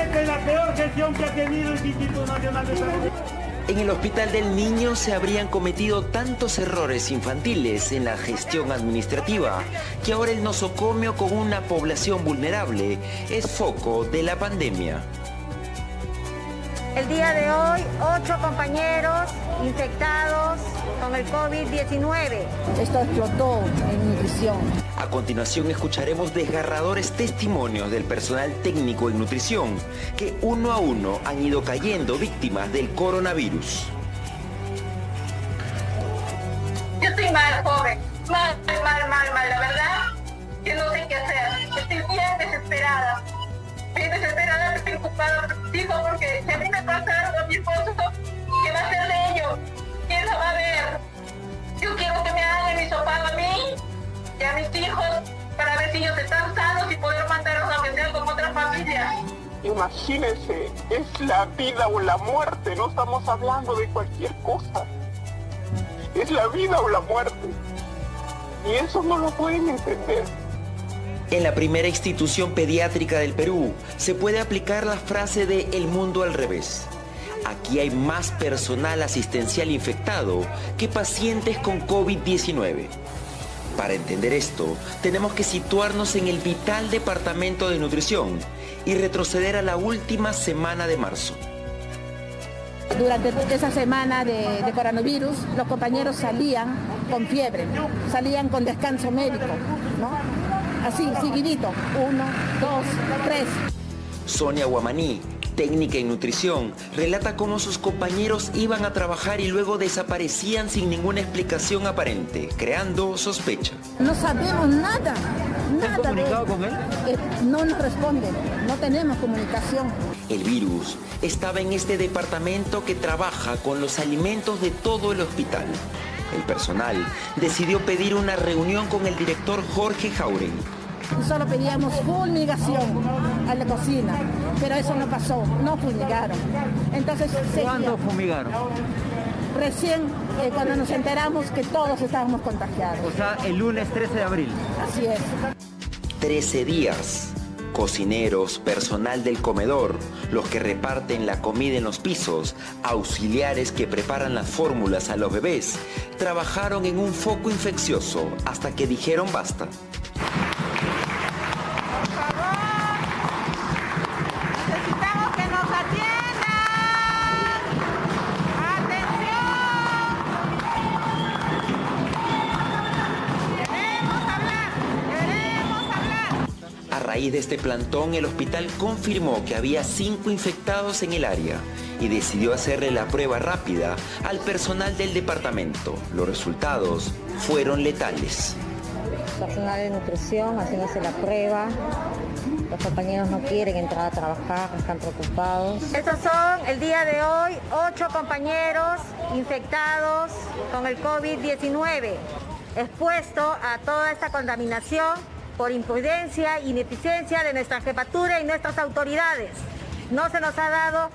Esta es la peor gestión que ha tenido el Instituto Nacional de Salud. En el Hospital del Niño se habrían cometido tantos errores infantiles en la gestión administrativa que ahora el nosocomio con una población vulnerable es foco de la pandemia. El día de hoy, 8 compañeros infectados con el COVID-19. Esto explotó en nutrición. A continuación escucharemos desgarradores testimonios del personal técnico en nutrición que uno a uno han ido cayendo víctimas del coronavirus. Yo estoy mal, joven. Mal, la verdad. Que no sé qué hacer. Estoy bien desesperada. Bien desesperada, estoy preocupada por mis hijos porque si a mí me pasa algo a mi esposo, ¿qué va a hacer de ellos? ¿Quién lo va a ver? Yo quiero que me hagan el hisopado a mí y a mis hijos para ver si ellos están sanos y poder mandarlos a vender con otra familia. Imagínense, es la vida o la muerte, no estamos hablando de cualquier cosa. Es la vida o la muerte. Y eso no lo pueden entender. En la primera institución pediátrica del Perú se puede aplicar la frase de "el mundo al revés". Aquí hay más personal asistencial infectado que pacientes con COVID-19. Para entender esto, tenemos que situarnos en el vital departamento de nutrición y retroceder a la última semana de marzo. Durante esa semana de coronavirus, los compañeros salían con fiebre, salían con descanso médico, ¿no? Así, seguidito, 1, 2, 3. Sonia Guamaní, técnica en nutrición, relata cómo sus compañeros iban a trabajar y luego desaparecían sin ninguna explicación aparente, creando sospecha. No sabemos nada. ¿Se han comunicado con él? No nos responde, no tenemos comunicación. El virus estaba en este departamento que trabaja con los alimentos de todo el hospital. El personal decidió pedir una reunión con el director Jorge Jauregui. Solo pedíamos fumigación a la cocina, pero eso no pasó, no fumigaron. Entonces, ¿cuándo fumigaron? Recién cuando nos enteramos que todos estábamos contagiados. O sea, el lunes 13 de abril. Así es. 13 días. Cocineros, personal del comedor, los que reparten la comida en los pisos, auxiliares que preparan las fórmulas a los bebés, trabajaron en un foco infeccioso hasta que dijeron basta. Necesitamos que nos atiendan. ¡Atención! Queremos hablar. A raíz de este plantón, el hospital confirmó que había 5 infectados en el área y decidió hacerle la prueba rápida al personal del departamento. Los resultados fueron letales. Personal de nutrición haciéndose la prueba. Los compañeros no quieren entrar a trabajar, están preocupados. Estos son el día de hoy 8 compañeros infectados con el COVID-19, expuestos a toda esta contaminación por imprudencia e ineficiencia de nuestra jefatura y nuestras autoridades. No se nos ha dado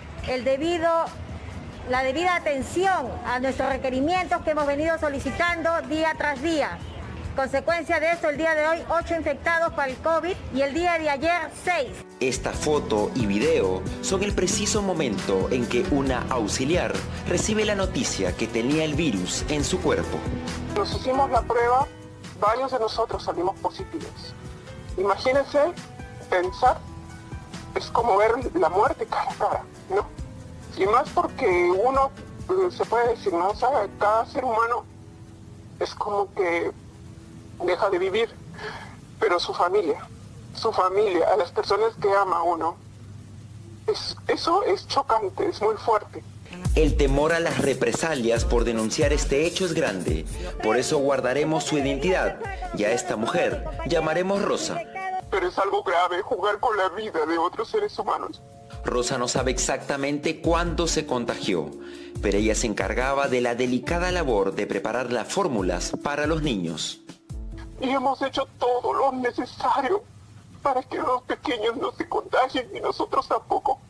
la debida atención a nuestros requerimientos que hemos venido solicitando día tras día. Consecuencia de esto, el día de hoy 8 infectados por el COVID y el día de ayer 6. Esta foto y video son el preciso momento en que una auxiliar recibe la noticia que tenía el virus en su cuerpo. Nos hicimos la prueba, varios de nosotros salimos positivos. Imagínense, pensar, es como ver la muerte cara a cara, ¿no? Y más porque uno, se puede decir, ¿no? O sea, cada ser humano es como que deja de vivir, pero su familia, a las personas que ama uno, eso es chocante, es muy fuerte. El temor a las represalias por denunciar este hecho es grande, por eso guardaremos su identidad y a esta mujer llamaremos Rosa. Pero es algo grave jugar con la vida de otros seres humanos. Rosa no sabe exactamente cuándo se contagió, pero ella se encargaba de la delicada labor de preparar las fórmulas para los niños. Y hemos hecho todo lo necesario para que los pequeños no se contagien y nosotros tampoco.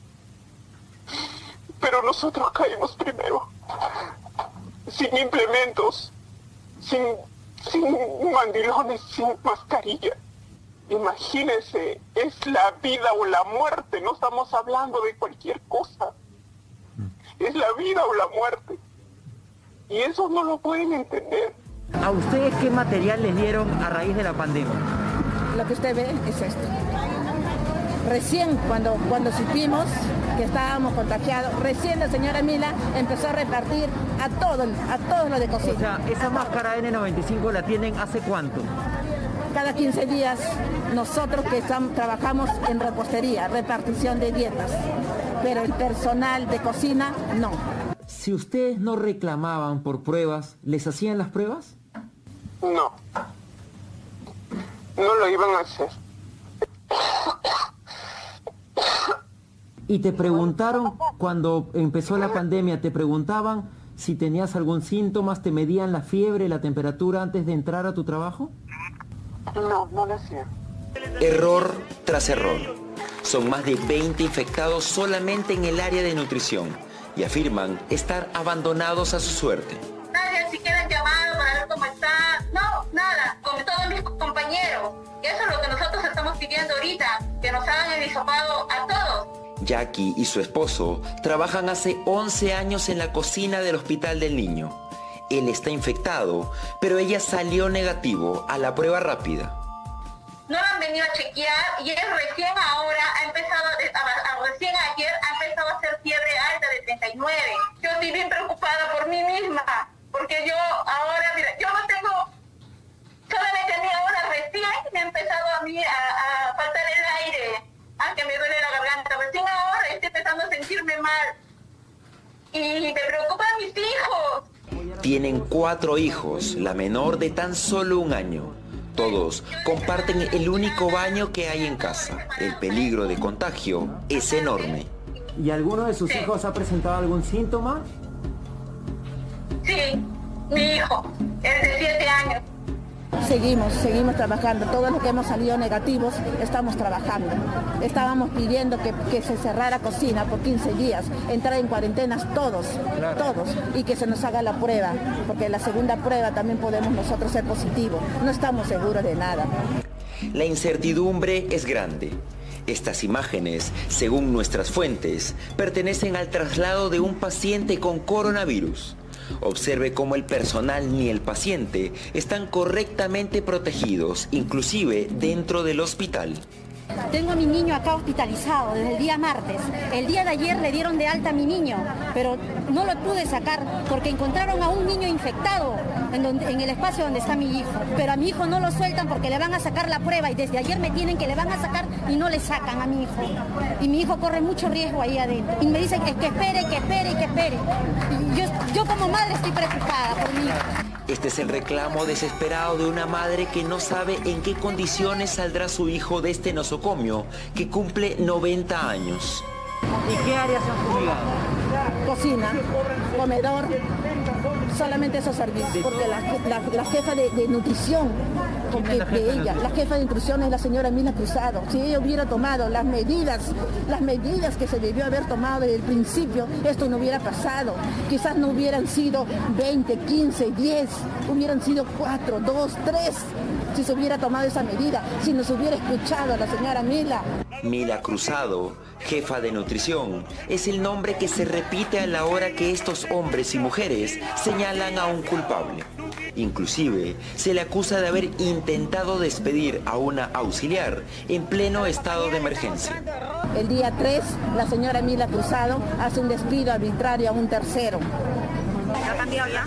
Pero nosotros caímos primero, sin implementos, sin mandilones, sin mascarilla. Imagínense, es la vida o la muerte, no estamos hablando de cualquier cosa. Es la vida o la muerte. Y eso no lo pueden entender. ¿A ustedes qué material les dieron a raíz de la pandemia? Lo que usted ve es esto. Recién cuando supimos que estábamos contagiados, recién la señora Mila empezó a repartir a todos los de cocina. O sea, esa máscara N95 la tienen ¿hace cuánto? Cada 15 días nosotros que trabajamos en repostería, repartición de dietas, pero el personal de cocina no. Si ustedes no reclamaban por pruebas, ¿les hacían las pruebas? No. No lo iban a hacer. Y te preguntaron, cuando empezó la pandemia, te preguntaban si tenías algún síntoma, te medían la fiebre, la temperatura antes de entrar a tu trabajo. No, no lo hacían. Error tras error. Son más de 20 infectados solamente en el área de nutrición y afirman estar abandonados a su suerte. Nadie siquiera han llamado para ver cómo está. No, nada, con todos mis compañeros. Y eso es lo que nosotros estamos pidiendo ahorita, que nos hagan el hisopado a todos. Jackie y su esposo trabajan hace 11 años en la cocina del Hospital del Niño. Él está infectado, pero ella salió negativo a la prueba rápida. No lo han venido a chequear y él recién ahora ha empezado, recién ayer ha empezado a hacer fiebre alta de 39. Yo estoy bien preocupada por mí misma, porque yo ahora, mira, yo no tengo, solamente a mí ahora recién me ha empezado a mí a faltar el aire, que me duele la garganta. Recién ahora estoy empezando a sentirme mal y me preocupan mis hijos. Tienen 4 hijos, la menor de tan solo 1 año. Todos comparten el único baño que hay en casa. El peligro de contagio es enorme. ¿Y alguno de sus hijos ha presentado algún síntoma? Sí, mi hijo, es de 7 años. Seguimos trabajando. Todos los que hemos salido negativos estamos trabajando. Estábamos pidiendo que se cerrara cocina por 15 días, entrar en cuarentenas todos, y que se nos haga la prueba, porque la segunda prueba también podemos nosotros ser positivos. No estamos seguros de nada. La incertidumbre es grande. Estas imágenes, según nuestras fuentes, pertenecen al traslado de un paciente con coronavirus. Observe cómo el personal ni el paciente están correctamente protegidos, inclusive dentro del hospital. Tengo a mi niño acá hospitalizado desde el día martes. El día de ayer le dieron de alta a mi niño, pero no lo pude sacar porque encontraron a un niño infectado en el espacio donde está mi hijo. Pero a mi hijo no lo sueltan porque le van a sacar la prueba y desde ayer me tienen que le van a sacar y no le sacan a mi hijo. Y mi hijo corre mucho riesgo ahí adentro. Y me dicen que espere. Y yo como madre estoy preocupada por mi hijo. Este es el reclamo desesperado de una madre que no sabe en qué condiciones saldrá su hijo de este nosocomio que cumple 90 años. ¿Y qué áreas han fumigado? Cocina, comedor, solamente esos servicios, porque la jefa de nutrición, la jefa de nutrición es la señora Mila Cruzado. Si ella hubiera tomado las medidas que se debió haber tomado desde el principio, esto no hubiera pasado. Quizás no hubieran sido 20, 15, 10, hubieran sido 4, 2, 3, si se hubiera tomado esa medida, si nos hubiera escuchado a la señora Mila. Mila Cruzado, jefa de nutrición, es el nombre que se repite a la hora que estos hombres y mujeres señalan a un culpable. Inclusive, se le acusa de haber intentado despedir a una auxiliar en pleno estado de emergencia. El día 3, la señora Mila Cruzado hace un despido arbitrario a un tercero. ¿Ya cambió ya?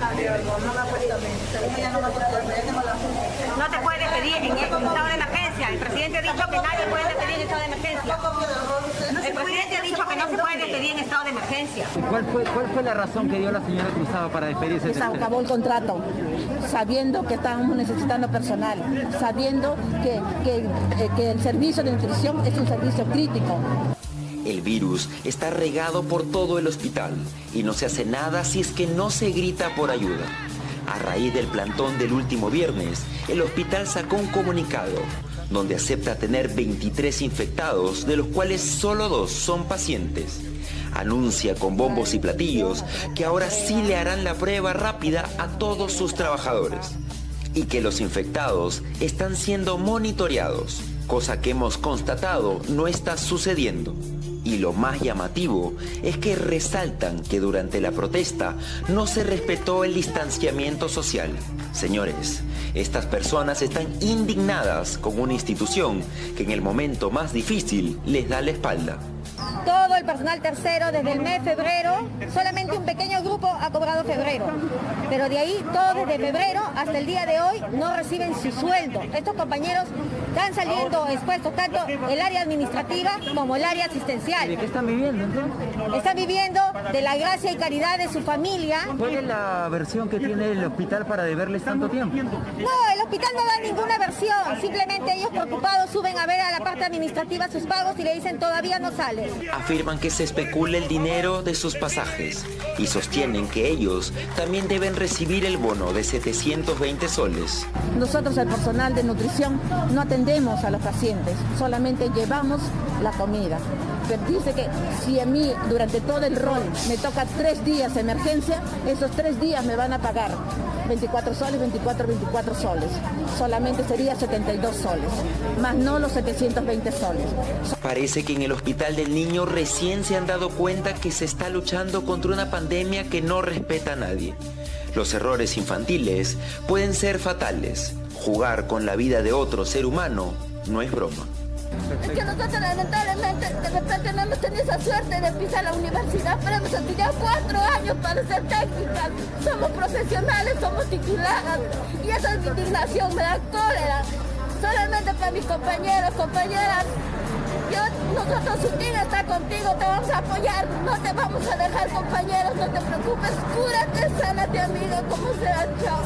No te puede despedir en estado de emergencia. El presidente ha dicho que nadie puede despedir en estado de emergencia. El presidente ha dicho que no se puede despedir en estado de emergencia. ¿Cuál fue la razón que dio la señora Cruzado para despedirse? Se acabó el contrato, sabiendo que estábamos necesitando personal, sabiendo que el servicio de nutrición es un servicio crítico. El virus está regado por todo el hospital y no se hace nada si es que no se grita por ayuda. A raíz del plantón del último viernes, el hospital sacó un comunicado donde acepta tener 23 infectados, de los cuales solo 2 son pacientes. Anuncia con bombos y platillos que ahora sí le harán la prueba rápida a todos sus trabajadores y que los infectados están siendo monitoreados, cosa que hemos constatado no está sucediendo. Y lo más llamativo es que resaltan que durante la protesta no se respetó el distanciamiento social. Señores, estas personas están indignadas con una institución que en el momento más difícil les da la espalda. Todo el personal tercero desde el mes de febrero, solamente un pequeño grupo ha cobrado febrero, pero de ahí todos desde febrero hasta el día de hoy no reciben su sueldo. Estos compañeros están saliendo expuestos tanto el área administrativa como el área asistencial. ¿De qué están viviendo entonces? Están viviendo de la gracia y caridad de su familia. ¿Cuál es la versión que tiene el hospital para deberles tanto tiempo? No, el hospital no da ninguna versión, simplemente ellos preocupados suben a ver a la parte administrativa sus pagos y le dicen todavía no sale. Afirman que se especula el dinero de sus pasajes y sostienen que ellos también deben recibir el bono de 720 soles. Nosotros, el personal de nutrición, no atendemos a los pacientes, solamente llevamos la comida. Pero dice que si a mí durante todo el rol me toca 3 días de emergencia, esos 3 días me van a pagar 24 soles, 24 soles. Solamente sería 72 soles, más no los 720 soles. Parece que en el Hospital del Niño recién se han dado cuenta que se está luchando contra una pandemia que no respeta a nadie. Los errores infantiles pueden ser fatales. Jugar con la vida de otro ser humano no es broma. Es que nosotros lamentablemente de repente no hemos tenido esa suerte de pisar la universidad, pero hemos estudiado 4 años para ser técnicas. Somos profesionales, somos tituladas y esa indignación me da cólera. Solamente para mis compañeros, compañeras. Nosotros, su team está contigo, te vamos a apoyar, no te vamos a dejar, compañeros, no te preocupes, cúrate, sánate, amigo, como sea, chao.